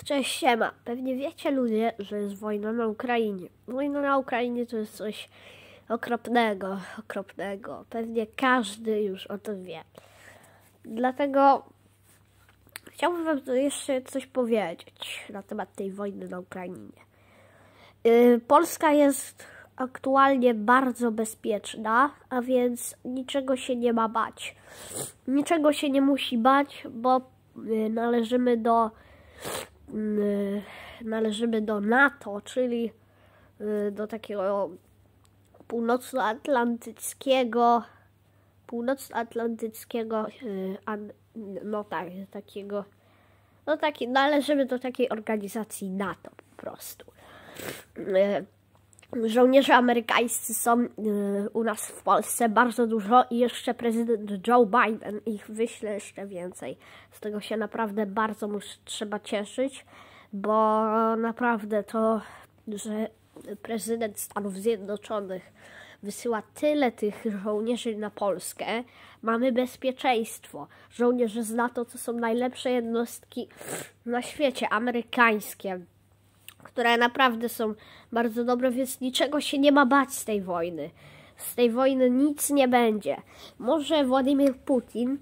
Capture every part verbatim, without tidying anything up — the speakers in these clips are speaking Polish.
Cześć, siema. Pewnie wiecie ludzie, że jest wojna na Ukrainie. Wojna na Ukrainie to jest coś okropnego, okropnego. Pewnie każdy już o tym wie. Dlatego chciałbym wam jeszcze coś powiedzieć na temat tej wojny na Ukrainie. Yy, Polska jest aktualnie bardzo bezpieczna, a więc niczego się nie ma bać. Niczego się nie musi bać, bo yy, należymy do należymy do NATO, czyli do takiego północnoatlantyckiego północnoatlantyckiego no tak, takiego no taki, należymy do takiej organizacji NATO po prostu. Żołnierze amerykańscy są u nas w Polsce bardzo dużo i jeszcze prezydent Joe Biden ich wyśle jeszcze więcej. Z tego się naprawdę bardzo mus, trzeba cieszyć, bo naprawdę to, że prezydent Stanów Zjednoczonych wysyła tyle tych żołnierzy na Polskę, mamy bezpieczeństwo. Żołnierze z NATO to są najlepsze jednostki na świecie, amerykańskie, które naprawdę są bardzo dobre, więc niczego się nie ma bać z tej wojny. Z tej wojny nic nie będzie. Może Władimir Putin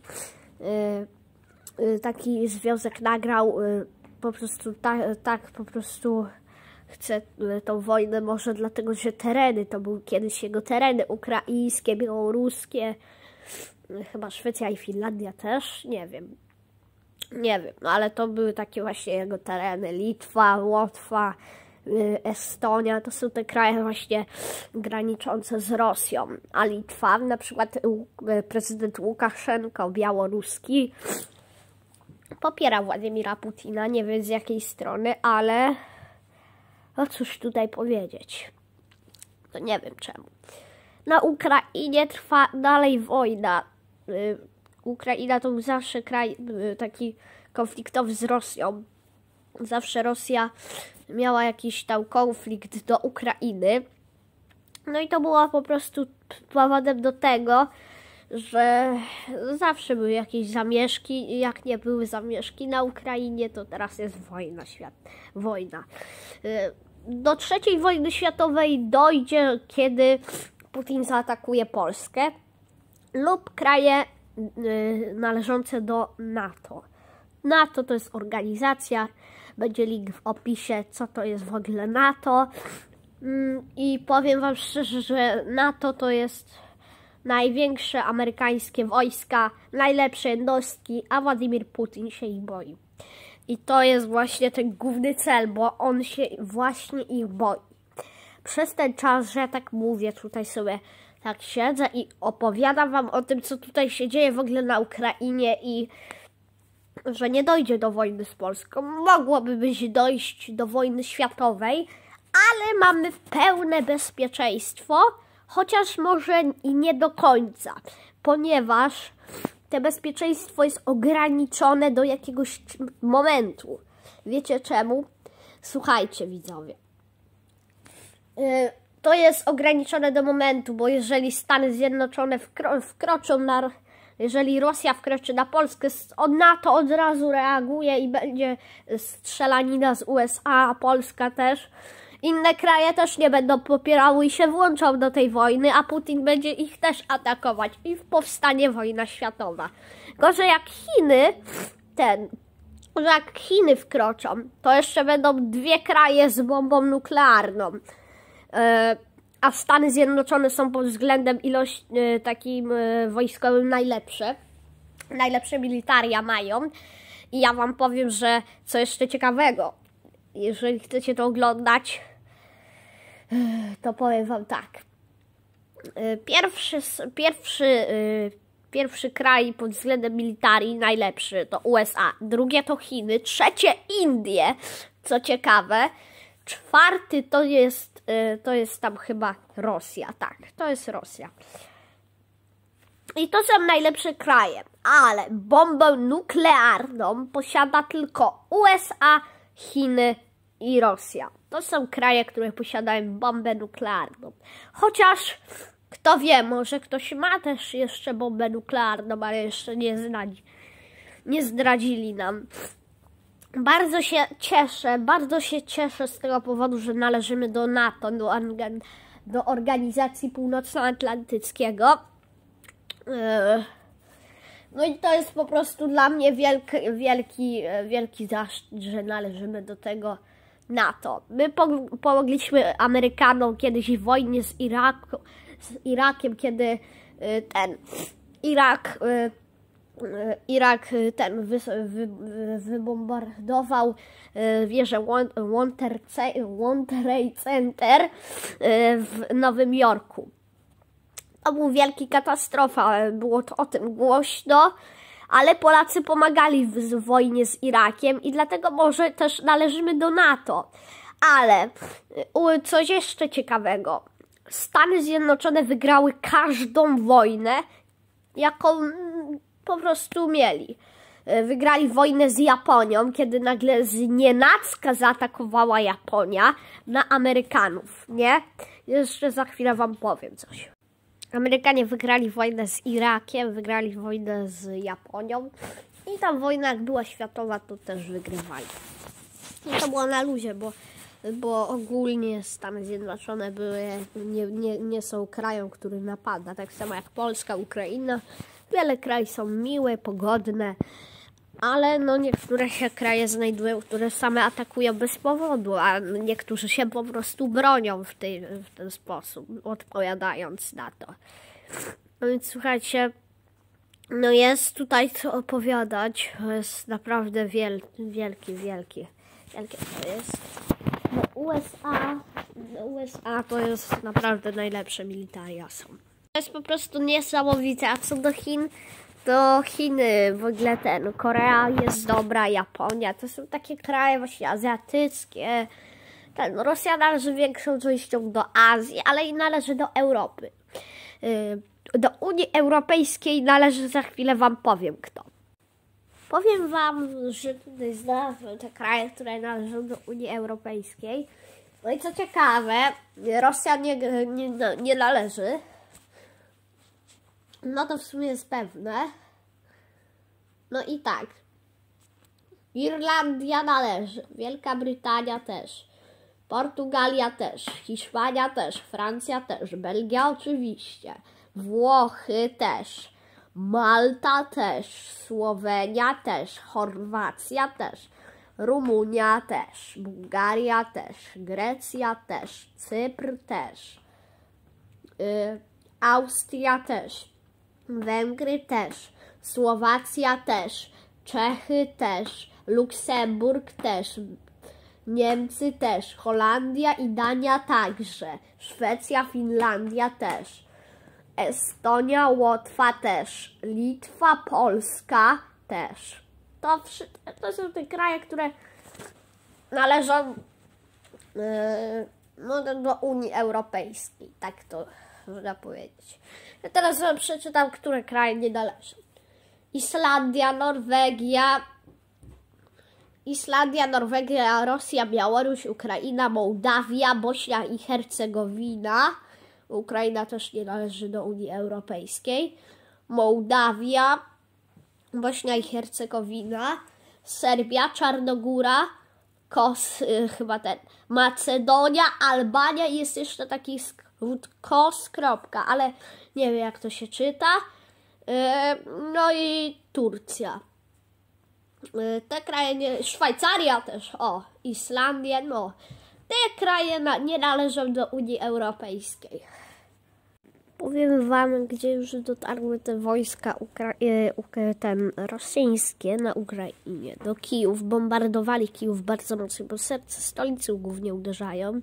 yy, yy, taki związek nagrał, yy, po prostu tak, tak po prostu chce yy, tą wojnę, może dlatego, że tereny, to były kiedyś jego tereny ukraińskie, białoruskie, yy, chyba Szwecja i Finlandia też, nie wiem. Nie wiem, no ale to były takie właśnie jego tereny. Litwa, Łotwa, Estonia, to są te kraje właśnie graniczące z Rosją. A Litwa, na przykład prezydent Łukaszenko, białoruski, popiera Władimira Putina, nie wiem z jakiej strony, ale no cóż tutaj powiedzieć. To nie wiem czemu. Na Ukrainie trwa dalej wojna. Ukraina to był zawsze kraj taki konfliktowy z Rosją. Zawsze Rosja miała jakiś tam konflikt do Ukrainy. No i to było po prostu powodem do tego, że zawsze były jakieś zamieszki. Jak nie były zamieszki na Ukrainie, to teraz jest wojna. Świat, wojna. Do trzeciej wojny światowej dojdzie, kiedy Putin zaatakuje Polskę lub kraje należące do NATO. NATO to jest organizacja, będzie link w opisie, co to jest w ogóle NATO. I powiem wam szczerze, że NATO to jest największe amerykańskie wojska, najlepsze jednostki, a Władimir Putin się ich boi. I to jest właśnie ten główny cel, bo on się właśnie ich boi. Przez ten czas, że ja tak mówię, tutaj sobie tak siedzę i opowiadam wam o tym, co tutaj się dzieje w ogóle na Ukrainie i że nie dojdzie do wojny z Polską. Mogłoby być dojść do wojny światowej, ale mamy pełne bezpieczeństwo, chociaż może i nie do końca, ponieważ to bezpieczeństwo jest ograniczone do jakiegoś momentu. Wiecie czemu? Słuchajcie, widzowie. Yy, To jest ograniczone do momentu, bo jeżeli Stany Zjednoczone wkro wkroczą na... Jeżeli Rosja wkroczy na Polskę, NATO od razu reaguje i będzie strzelanina z U S A, a Polska też. Inne kraje też nie będą popierały i się włączą do tej wojny, a Putin będzie ich też atakować i powstanie wojna światowa. Gorzej jak Chiny, ten... że jak Chiny wkroczą, to jeszcze będą dwie kraje z bombą nuklearną. A Stany Zjednoczone są pod względem ilości takim wojskowym najlepsze. Najlepsze militaria mają. I ja wam powiem, że co jeszcze ciekawego. Jeżeli chcecie to oglądać, to powiem wam tak. Pierwszy, pierwszy, pierwszy kraj pod względem militarii najlepszy to U S A. Drugie to Chiny. Trzecie Indie, co ciekawe. Czwarty to jest, to jest tam chyba Rosja, tak, to jest Rosja. I to są najlepsze kraje, ale bombę nuklearną posiada tylko U S A, Chiny i Rosja. To są kraje, które posiadają bombę nuklearną. Chociaż, kto wie, może ktoś ma też jeszcze bombę nuklearną, ale jeszcze nie zdradzi, nie zdradzili nam. Bardzo się cieszę, bardzo się cieszę z tego powodu, że należymy do NATO, do, do Organizacji Północnoatlantyckiego. No i to jest po prostu dla mnie wielki, wielki, wielki zaszczyt, że należymy do tego NATO. My pomogliśmy Amerykanom kiedyś w wojnie z, Iraku, z Irakiem, kiedy ten Irak, Irak ten wy, wy, wybombardował wieżę World Trade Center w Nowym Jorku. To był wielka katastrofa, było to o tym głośno, ale Polacy pomagali w, w wojnie z Irakiem i dlatego może też należymy do NATO. Ale coś jeszcze ciekawego. Stany Zjednoczone wygrały każdą wojnę, jaką po prostu mieli. Wygrali wojnę z Japonią, kiedy nagle znienacka zaatakowała Japonia na Amerykanów, nie? Jeszcze za chwilę wam powiem coś. Amerykanie wygrali wojnę z Irakiem, wygrali wojnę z Japonią i ta wojna, jak była światowa, to też wygrywali. I to było na luzie, bo, bo ogólnie Stany Zjednoczone były, nie, nie, nie są krajem, który napada. Tak samo jak Polska, Ukraina. Wiele krajów są miłe, pogodne, ale no niektóre się kraje znajdują, które same atakują bez powodu, a niektórzy się po prostu bronią w, tej, w ten sposób, odpowiadając na to. No więc słuchajcie, no jest tutaj co opowiadać, to jest naprawdę wielki, wielki, wielki, wielkie to jest. No U S A, no U S A to jest naprawdę najlepsze militaria są. To jest po prostu niesamowite, a co do Chin, to Chiny, w ogóle ten, Korea jest dobra, Japonia, to są takie kraje właśnie azjatyckie. Ten, Rosja należy większą częścią do Azji, ale i należy do Europy. Do Unii Europejskiej należy, za chwilę wam powiem kto. Powiem wam, że tutaj znalazłem te kraje, które należą do Unii Europejskiej. No i co ciekawe, Rosja nie, nie, nie należy. No to w sumie jest pewne. No i tak. Irlandia należy. Wielka Brytania też. Portugalia też. Hiszpania też. Francja też. Belgia oczywiście. Włochy też. Malta też. Słowenia też. Chorwacja też. Rumunia też. Bułgaria też. Grecja też. Cypr też. Yy, Austria też. Węgry też, Słowacja też, Czechy też, Luksemburg też, Niemcy też, Holandia i Dania także, Szwecja, Finlandia też, Estonia, Łotwa też, Litwa, Polska też. To, to są te kraje, które należą yy, no, do Unii Europejskiej, tak to można powiedzieć. Ja teraz wam przeczytam, które kraje nie należą. Islandia, Norwegia, Islandia, Norwegia, Rosja, Białoruś, Ukraina, Mołdawia, Bośnia i Hercegowina. Ukraina też nie należy do Unii Europejskiej. Mołdawia, Bośnia i Hercegowina, Serbia, Czarnogóra, Kos, yy, chyba ten, Macedonia, Albania i jest jeszcze taki skrót Kos, kropka, ale nie wiem jak to się czyta. Yy, no i Turcja. Yy, te kraje, nie, Szwajcaria też, o, Islandia, no. Te kraje na, nie należą do Unii Europejskiej. Powiem wam, gdzie już dotarły te wojska Ukra e, ten, rosyjskie na Ukrainie. Do Kijów. Bombardowali Kijów bardzo mocno, bo serce stolicy głównie uderzają.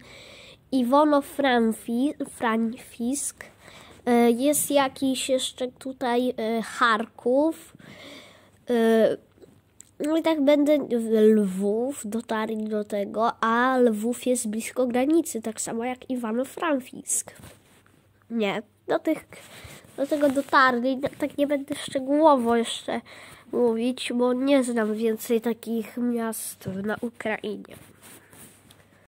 Iwano-Frankivsk. E, jest jakiś jeszcze tutaj e, Charków. E, no i tak będę Lwów, dotarli do tego, a Lwów jest blisko granicy, tak samo jak Iwano-Frankivsk. Nie. Do, tych, do tego dotarli, tak nie będę szczegółowo jeszcze mówić, bo nie znam więcej takich miast na Ukrainie.